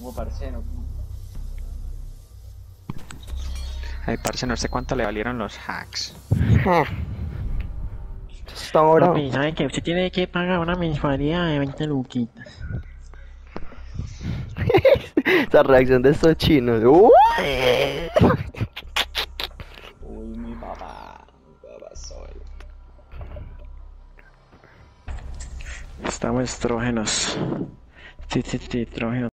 como parcero. Ay, parce, no sé cuánto le valieron los hacks. Está ahora. Papi, ¿sabe qué? Usted tiene que pagar una mensualidad de 20 luquitas. Esa reacción de estos chinos. Uy, mi papá soy. Estamos estrógenos. Sí, estrógenos.